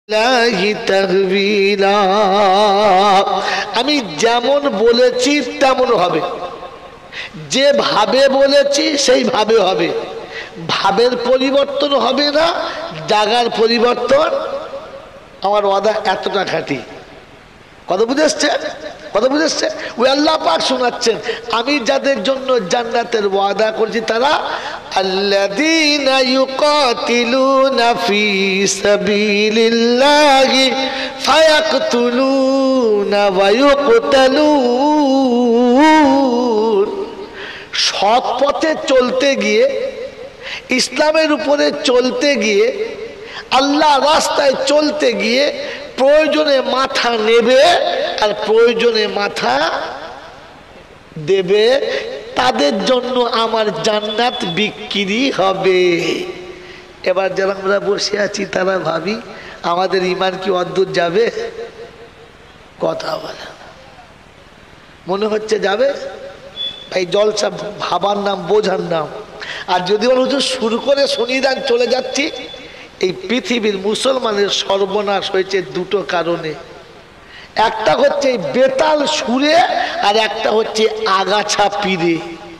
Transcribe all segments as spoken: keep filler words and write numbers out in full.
আমি যেমন বলেছি তেমন হবে, যেভাবে বলেছি সেইভাবে হবে। ভাবের পরিবর্তন হবে না, জায়গার পরিবর্তন। আমার ওয়াদা এতটা খাঁটি। কথা বুঝে আসছে? কথা বুঝে আসছে? ওই আল্লাহ পাক শোনাচ্ছেন, আমি যাদের জন্য জান্নাতের ওয়াদা করছি তারা আল্লাযীনা ইউকাতিলুনা ফী সাবিলিল্লাহি ফায়াকতুলুনা ওয়া ইউকতালুন। সৎ পথে চলতে গিয়ে, ইসলামের উপরে চলতে গিয়ে, আল্লাহ রাস্তায় চলতে গিয়ে প্রয়োজনে মাথা নেবে আর প্রয়োজনে মাথা দেবে, তাদের জন্য আমার জান্নাত বিক্রি হবে। এবার যারা আমরা বসে আছি তারা ভাবি আমাদের ঈমান কি অদ্ভুত যাবে? কথা বলে মনে হচ্ছে যাবে। এই জলসা ভাবার নাম, বোঝার নাম। আর যদি বল হুজুর শুরু করে শুনিয়ে দেন চলে যাচ্ছি, এই পৃথিবীর মুসলমানের সর্বনাশ হয়েছে দুটো কারণে। একটা হচ্ছে বেতাল সুরে, আর একটা হচ্ছে আগাছা পিড়ে।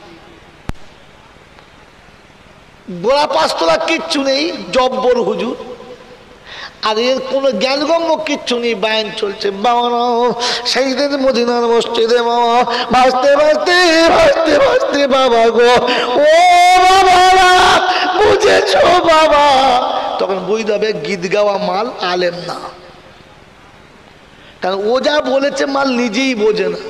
গোড়া পাঁচতলা কিচ্ছু নেই, জব্বর হুজুর, আর এর কোনো জ্ঞানগম্য কিচ্ছু নেই। বায়ান চলছে বাবা সেই দিন মদিনার মসজিদে বাবা ভাসতে ভাসতে ভাসতে ভাসতে বাবা গো, ও বাবা বুঝেছো বাবা, তখন বুঝতে হবে গীত গাওয়া মাল আলেম না, কারণ ও যা বলেছে মাল নিজেই বোঝে না।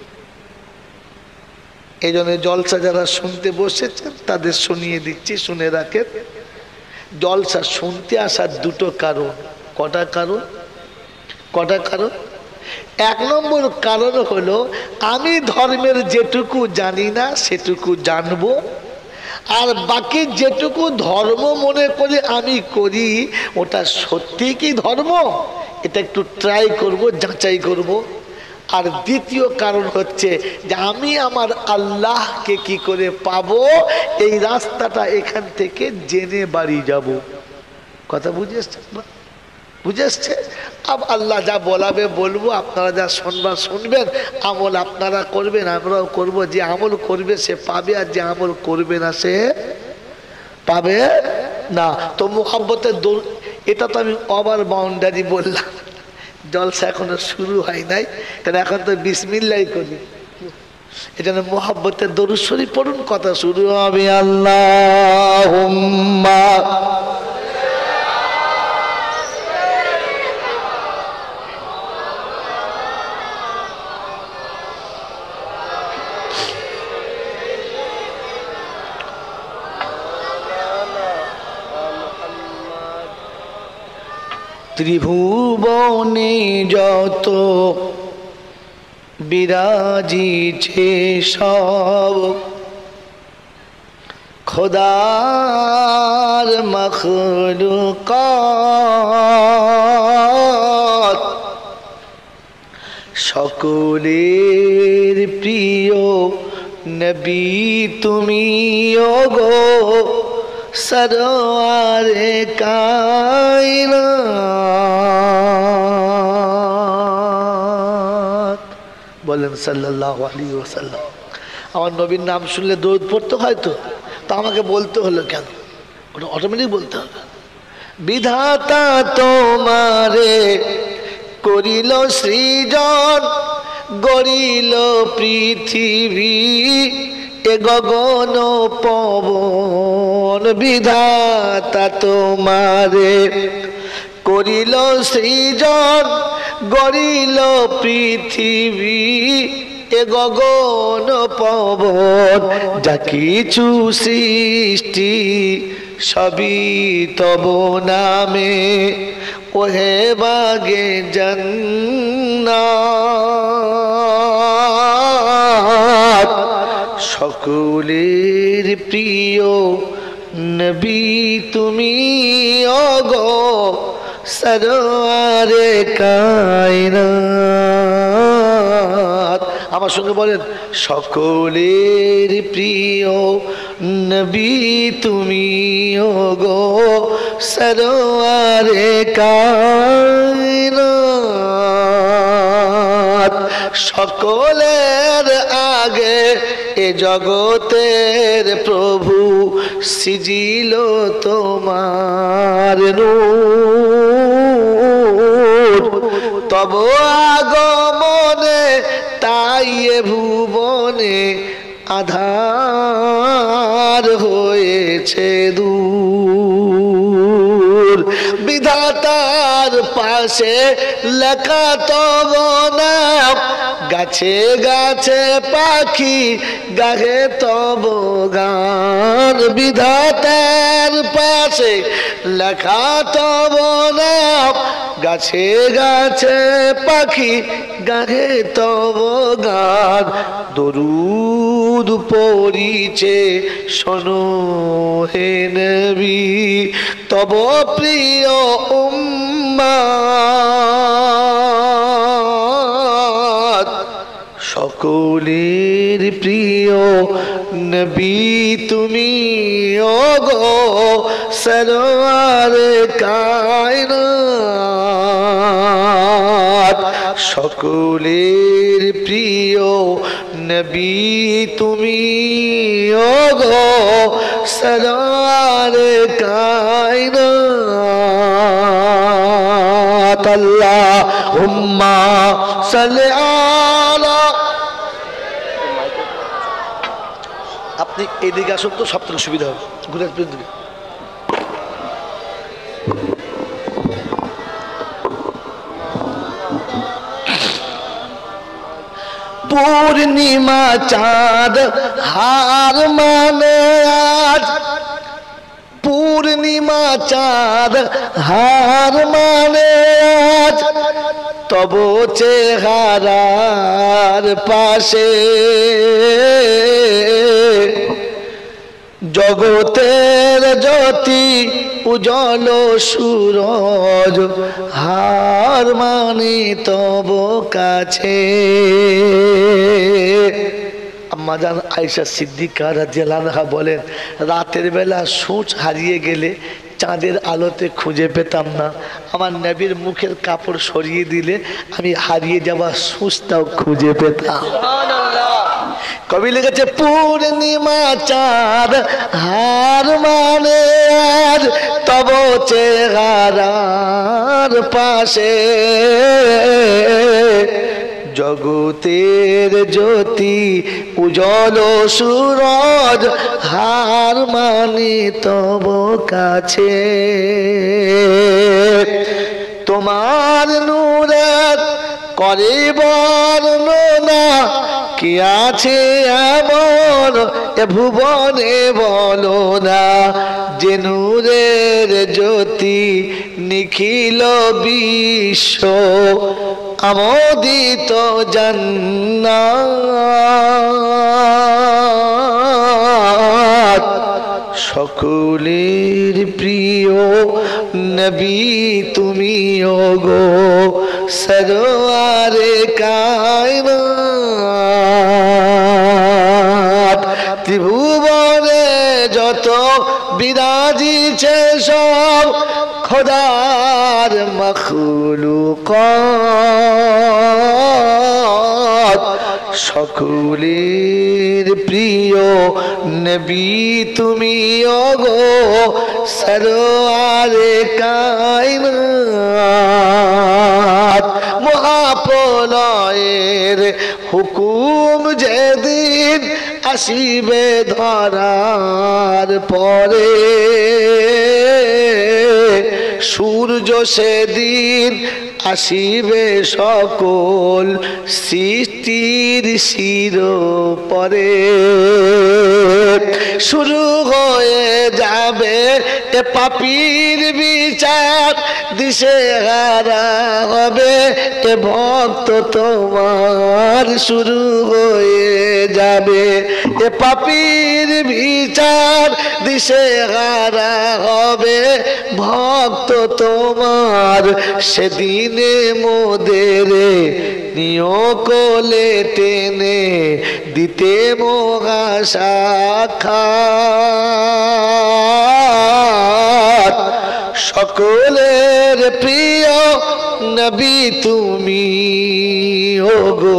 এই জন্য জলসা যারা শুনতে বসেছেন তাদের শুনিয়ে দিচ্ছি, শুনে রাখেন। জলসা শুনতে আসার দুটো কারণ। কটা কারণ? কটা কারণ? এক নম্বর কারণ হলো আমি ধর্মের যেটুকু জানি না সেটুকু জানবো, আর বাকি যেটুকু ধর্ম মনে করে আমি করি ওটা সত্যি কি ধর্ম, এটা একটু ট্রাই করব, যাচাই করব। আর দ্বিতীয় কারণ হচ্ছে যে আমি আমার আল্লাহকে কি করে পাবো, এই রাস্তাটা এখান থেকে জেনে বাড়ি যাব। কথা বুঝে আসছে? বুঝে আসছে? আব আল্লাহ যা বলাবে বলবো, আপনারা যা শুনবার শুনবেন, আমল আপনারা করবেন, আমরাও করব। যে আমল করবে সে পাবে, আর যে আমল করবে না সে পাবে না। তো মুহাব্বতের দৌড়, এটা তো আমি ওভার বাউন্ডারি বললাম, জলসা এখনো শুরু হয় নাই, কারণ এখন তো বিসমিল্লাহ করি। এটা মুহাব্বতের দরুদ শরীফ পড়ুন, কথা শুরু হবে। আল্লাহুম্মা ত্রিভুবনে যত বিরাজিছে সব খোদার মখলুকাত, সকলের প্রিয় নবী তুমি ওগো সরওয়ারে কায়নাত। বলেন সাল্লাল্লাহু আলাইহি ওয়াসাল্লাম। আমার নবীর নাম শুনলে দরুদ পড়তে হয়, তো তা আমাকে বলতে হলো কেন? ওটা অটোমেটিক বলতে হবে। বিধাতা তোমারে করিল সৃজন, গড়িল পৃথিবী এ গগন পবন। বিধাতা তোমারে করিল সৃজন, গড়িল পৃথিবী এ গগন পবন। যা কিছু সৃষ্টি সবই তব নামে, ওহে বাগে জান্নাত। সকলের প্রিয় নবী তুমি ওগো সরওয়ারে কায়নাত। আমার সঙ্গে বলেন, সকলের প্রিয় নবী তুমি ওগো সরওয়ারে কায়নাত। সকলের আগে এ জগতের প্রভু সিজিল তোমার নূর। তব আগমনে তাই এ ভুবনে আধার হয়েছে দূর। বিধাতার পাশে লেখা তব নাম, গাছে গাছে পাখি গাহে তব গান। বিধাতার পাশে লেখা তব নাম, গাছে গাছে পাখি গাহে তব গান। দরুদ পড়িছে শোনো হে নবী তব প্রিয় উম্মত। সকলের প্রিয় নবী তুমি ওগো সরওয়ারে কায়নাত। সকলের প্রিয় নবী তুমি ওগো সরওয়ারে কায়নাত। আল্লাহুম্মা সাল্লি আলা। আপনি এদিকে আসুন তো সব থেকে সুবিধা হবে, ঘুরে দিকে। পূর্ণিমা চাঁদ হার মানে আজ, পূর্ণিমা চাঁদ হার মানে আজ। তব চেহারার পাশে জগতের জ্যোতি উজ্জ্বল সূরজ হার মানে তব কাছে। আম্মা জান আয়েশা সিদ্দিকা রাদিয়াল্লাহু আনহা বলেন, রাতের বেলা সূচ হারিয়ে গেলে চাঁদের আলোতে খুঁজে পেতাম না, আমার নবীর মুখের কাপড় সরিয়ে দিলে আমি হারিয়ে যাওয়া সূচটাও খুঁজে পেতাম। কবি লিখেছে, পূর্ণিমা চাঁদ হার মানে আজ, তব চেহারার পাশে জগতের জ্যোতি উজ্জ্বল সূরজ হার মানে তব কাছে। তোমার নূরের করে বর্ণনা কি আছে এমন এ ভুবনে বলো না। যে নূরের জ্যোতি নিখিল বিশ্ব আমোদিত জান্নাত। সকলের প্রিয় নবী তুমি ওগো সরওয়ারে কায়নাত। ত্রিভুবনে যত বিরাজিছে সব খোদার মখলুকাত। সকলের প্রিয় নবী তুমি ওগো সরওয়ারে কায়নাত। মহাপ্রলয়ের হুকুম যেদিন আসিবে ধরার পরে, সূর্য সেদিন আসিবে সকল সৃষ্টির শির পরে। শুরু হয়ে যাবে এ পাপীর বিচার, দিশে হারা হবে এ ভক্ত তোমার। শুরু হয়ে যাবে এ পাপীর বিচার, দিশে হারা হবে ভক্ত তোমার। সেদিন দিনে মোদেরে নিও কোলে টেনে দিতে মোগা সাক্ষাৎ সকলের প্রিয় নবী তুমি ওগো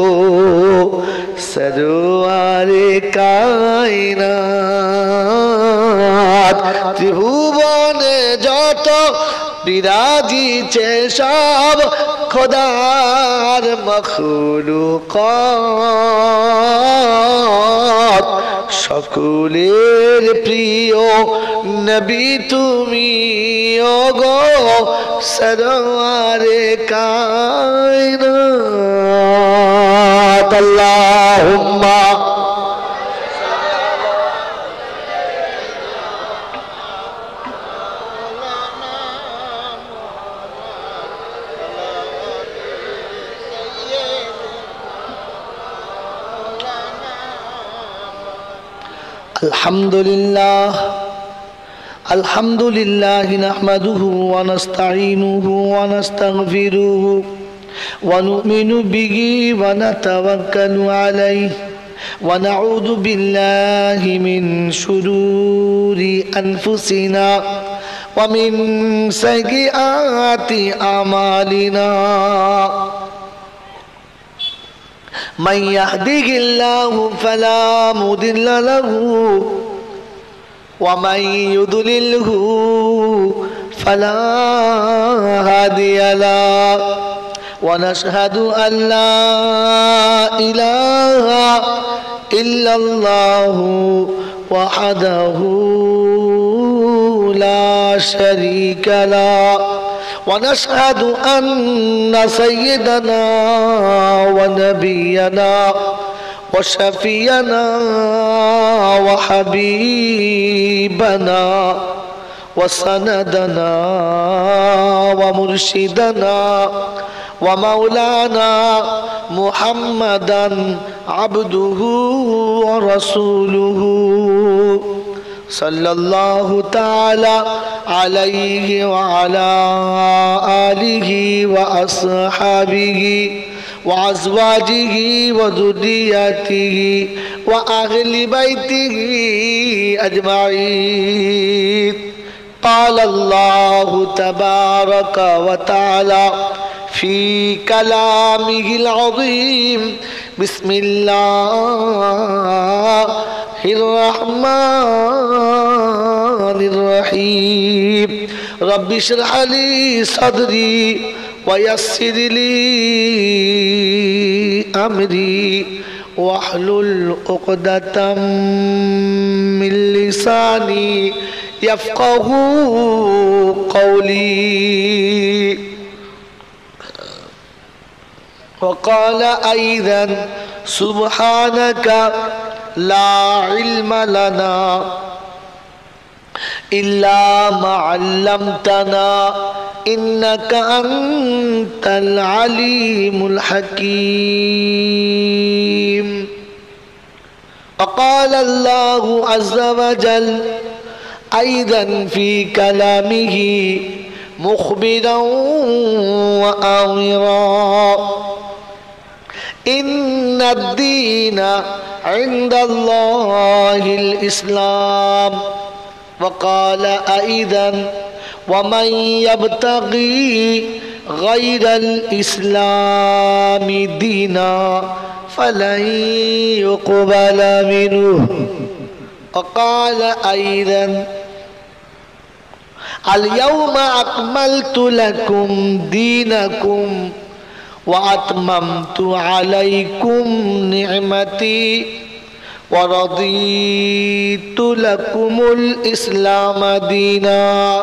সরওয়ারে কায়নাত ত্রিভুবনে যত বিরাজিছে সব খোদার মখলুকাত সকলের প্রিয় নবী তুমি ওগো সরওয়ারে কায়নাত আল্লাহুম্মা আলহামদুলিল্লাহ আলহামদুলিল্লাহ নাহমাদুহু ওয়া নাস্তাঈনুহু ওয়া নাস্তাগফিরুহু ওয়া নু'মিনু বিহি ওয়া নাতাওয়াক্কালু আলাইহি ওয়া নাউযু বিল্লাহি মিন শুরুরি আনফুসিনা ওয়া মিন সাইয়্যাতি আমালিনা من يهده الله فلا مضل له ومن يضلله فلا هادي له ونشهد أن لا إله إلا الله وحده لا شريك له ونشهد أن سيدنا ونبينا وشفينا وحبيبنا وسندنا ومرشدنا ومولانا محمدا عبده ورسوله صلى الله تعالى عليه وعلى آله وأصحابه وأزواجه وذريته وأهل بيته أجمعين قال الله تبارك وتعالى في كلامه العظيم بسم الله الرحمن الرحيم رب اشرح لي صدري ويسر لي أمري واحلل عقدة من لساني يفقه قولي وقال أيضا سبحانك لا علم لنا إلا ما علمتنا إنك أنت العليم الحكيم وقال الله عز وجل أيضا في كلامه مخبرا وآمرا إن الدين عند الله الإسلام وقال أيضا ومن يبتغي غير الإسلام دينا فلن يقبل منه وقال أيضا اليوم أكملت لكم دينكم وأتممت عليكم نعمتي ورضيت لكم الإسلام دينا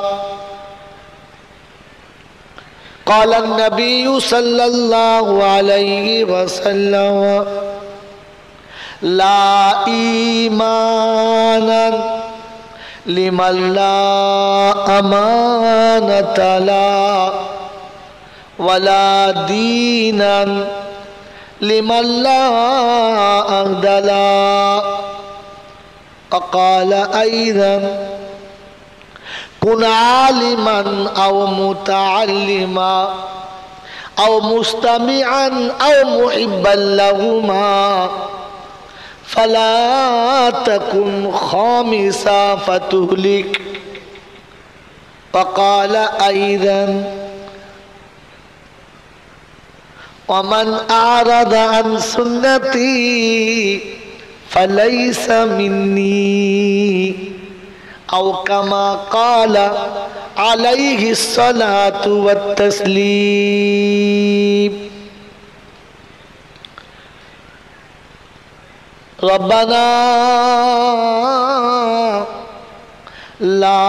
قال النبي صلى الله عليه وسلم لا إيمان لمن لا أمانة له ولا دينا لمن لا عهد له وقال أيضا كن عالما أو متعلما আও মুস্তামিআন আও মুহিব্বান লাহুমা ফালা তাকুন খামিসা ফাতুহলিক। وقال أيضا ومن أعرض عن سنتي فليس مني أو كما قال عليه الصلاة والتسليم. ربنا لا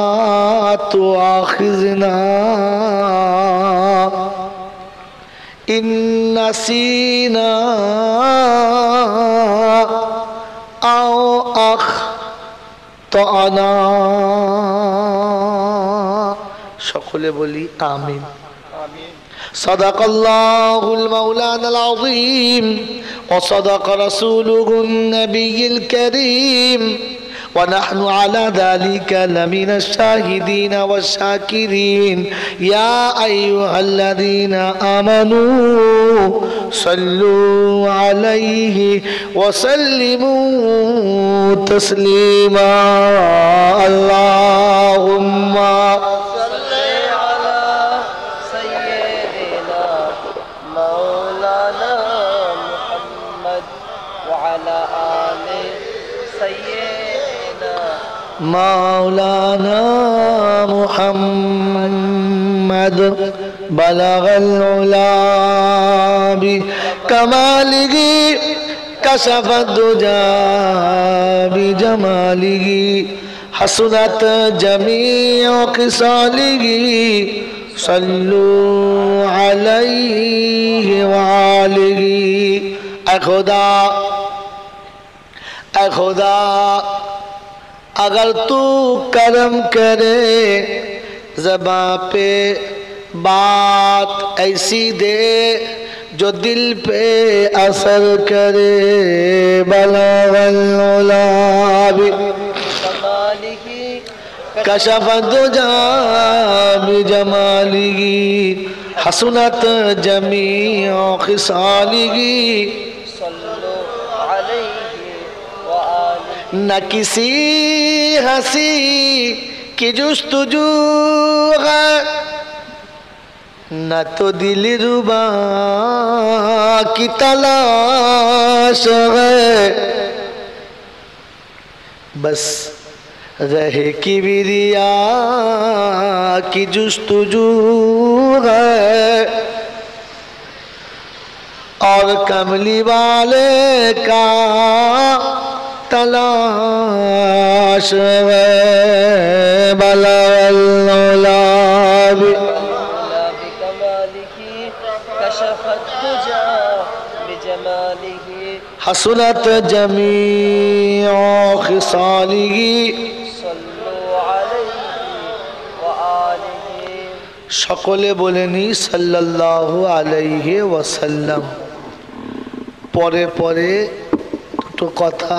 تؤاخذنا إن نسينا أو أخطأنا. সকলে বলি আমিন। صدق الله المولانا العظيم وصدق رسوله النبي الكريم ونحن على ذلك لمن الشاهدين والشاكرين. يا أيها الذين آمنوا صلوا عليه وسلموا تسليما. اللهم صل على سيدنا مولانا محمد وعلى آل سيدنا مولانا محمد بلغ العلا بكماله كشف الدجى بجماله حسنت جميع خصاله. صلوا عليه وآله. اے خدا اے خدا اگر تو کرم کرے زباں پہ بات ایسی دے جو دل پہ اثر کرے. بلغ العلا بکمالہ کشف الدجى بجمالہ حسنت جمیع خصالہ. نہ کسی ہنسی کی جستجو ہے نہ تو دل ربا کی تلاش ہے. بس رہے کبریا کی جستجو ہے اور کملی والے کا تلاش ہے. بلغ العلا بکمالہ کشف الدجى بجمالہ حسنت جمیع خصالہ. صلوا علیہ وآلہ. সকলে বলেনি সাল্লাল্লাহু আলাইহি ওয়াসাল্লাম. পরে পরে দুটো কথা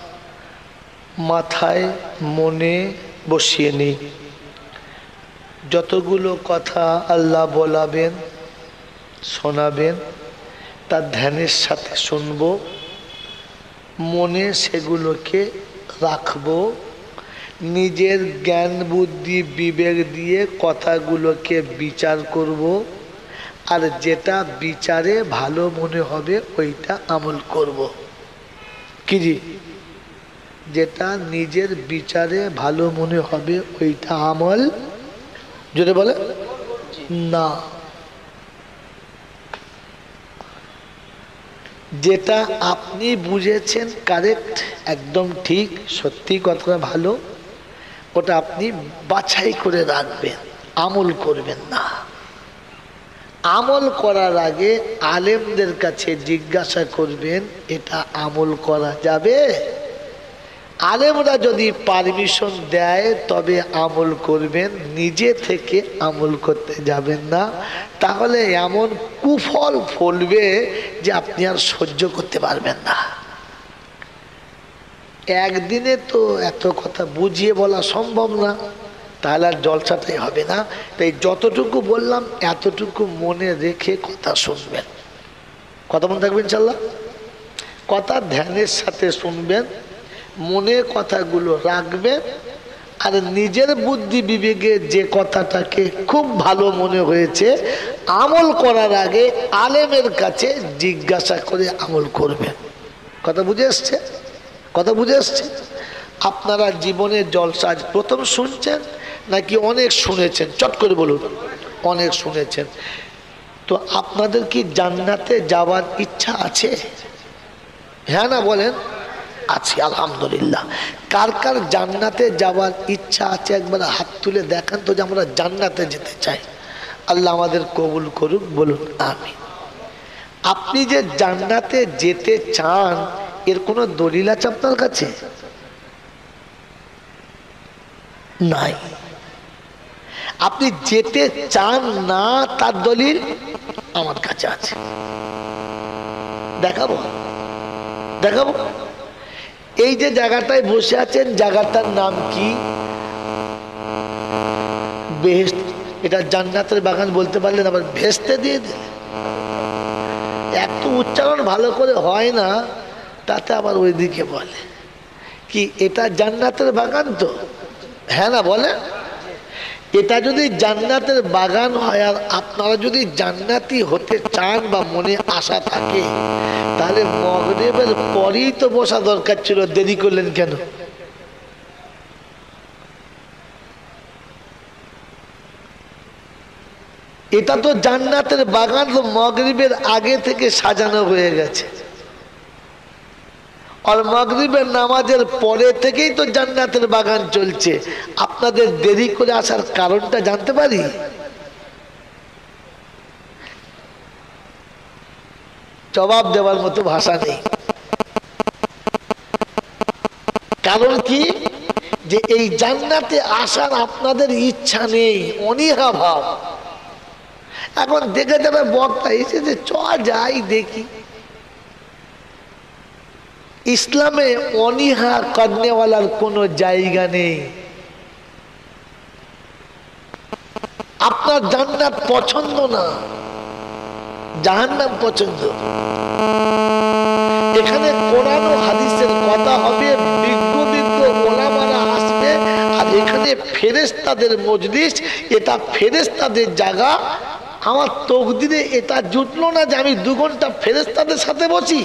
মাথায় মনে বসিয়ে নিই। যতগুলো কথা আল্লাহ বলাবেন শোনাবেন তার ধ্যানের সাথে শুনব, মনে সেগুলোকে রাখব, নিজের জ্ঞান বুদ্ধি বিবেক দিয়ে কথাগুলোকে বিচার করব, আর যেটা বিচারে ভালো মনে হবে ওইটা আমল করব। কি জি? যেটা নিজের বিচারে ভালো মনে হবে ওইটা আমল, যদি বলে না, যেটা আপনি বুঝেছেন কারেক্ট একদম ঠিক সত্যি কথা ভালো, ওটা আপনি বাছাই করে রাখবেন, আমল করবেন না। আমল করার আগে আলেমদের কাছে জিজ্ঞাসা করবেন এটা আমল করা যাবে? আলেমরা যদি পারমিশন দেয় তবে আমল করবেন, নিজে থেকে আমল করতে যাবেন না, তাহলে এমন কুফল ফলবে যে আপনি আর সহ্য করতে পারবেন না। একদিনে তো এত কথা বুঝিয়ে বলা সম্ভব না, তাহলে আর জলসাটাই হবে না। তাই যতটুকু বললাম এতটুকু মনে রেখে কথা শুনবেন। কথা মনে থাকবে ইনশাল্লাহ। কথা ধ্যানের সাথে শুনবেন, মনে কথাগুলো রাখবেন, আর নিজের বুদ্ধি বিবেকে যে কথাটাকে খুব ভালো মনে হয়েছে আমল করার আগে আলেমের কাছে জিজ্ঞাসা করে আমল করবেন। কথা বুঝে আসছে? কথা বুঝে আসছে? আপনারা জীবনে জলসা আজ প্রথম শুনছেন নাকি অনেক শুনেছেন? চট করে বলুন। অনেক শুনেছেন। তো আপনাদের কি জান্নাতে যাওয়ার ইচ্ছা আছে? হ্যাঁ না বলেন? আছে, আলহামদুলিল্লাহ। কার কার জান্নাতে যাওয়ার ইচ্ছা আছে একবার হাত তুলে দেখান তো যে আমরা জান্নাতে যেতে চাই। আল্লাহ আমাদের কবুল করুক, বলুন আমিন। আপনি যে জান্নাতে যেতে চান এর কোনো দলিল আছে আপনার কাছে? নাই। আপনি যেতে চান না তার দলিল আমার কাছে আছে, দেখাবো দেখাবো এই যে জায়গাটায় বসে আছেন জায়গাটার নাম কি? বেহেশত। এটা জান্নাতের বাগান বলতে পারলেন, আবার ভেস্তে দিয়ে দিলেন। একটু উচ্চারণ ভালো করে হয় না, তাতে আবার ওইদিকে বলে কি এটা জান্নাতের বাগান। তো হ্যাঁ না বলে? এটা যদি জান্নাতের বাগান হয় আর আপনারা যদি জান্নাতি হতে চান বা মনে আশা থাকে তাহলে মাগরিবের পরেই তো বসা দরকার ছিল, দেরি করলেন কেন? এটা তো জান্নাতের বাগান তো মাগরিবের আগে থেকে সাজানো হয়ে গেছে, আর মাগরিবের নামাজের পরে থেকেই তো জান্নাতের বাগান চলছে। আপনাদের দেরি করে আসার কারণটা জানতে পারি? জবাব দেওয়ার মতো ভাষা নেই। কারণ কি? যে এই জান্নাতে আসার আপনাদের ইচ্ছা নেই, অনীহা ভাব। এখন দেখে যাবে বক্তা এসেছে, চ যাই দেখি। ইসলামে অনীহা করনেওয়ালার কোনো জায়গা নেই। আপনার জান্নাত পছন্দ না, জাহান্নাম পছন্দ। এখানে কোরআন ও হাদিসের কথা হবে, বিজ্ঞ বিজ্ঞ ওলামারা আসবে, আর এখানে ফেরেশতাদের মজলিস। এটা ফেরেশতাদের জায়গা। আমার তকদিরে এটা জুটলো না যে আমি দু ঘন্টা ফেরেশতাদের সাথে বসি।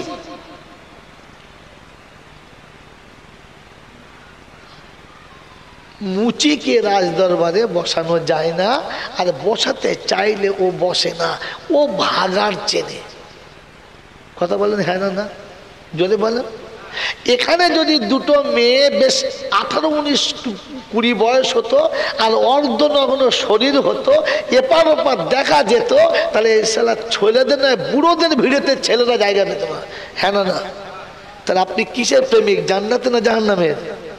মুচিকে রাজদরবারে বসানো যায় না, আর বসাতে চাইলে ও বসে না, ও ভাগার চেনে। কথা বলেন হ্যাঁ না? না যদি বলেন। এখানে যদি দুটো মেয়ে বেশ আঠারো উনিশ কুড়ি বয়স হতো আর অর্ধনগ্ন শরীর হতো, এপার ওপার দেখা যেত, তাহলে সালা ছেলেদের নয় বুড়োদের ভিড়েতে ছেলেরা জায়গা পেত না। হ্যাঁ না? না তাহলে আপনি কিসের প্রেমিক, জান্নাতে না জাহান্নামের?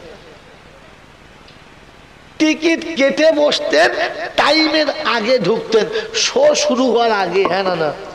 টিকিট কেটে বসতেন, টাইমের আগে ঢুকতেন, শো শুরু হওয়ার আগে। হ্যাঁ না? না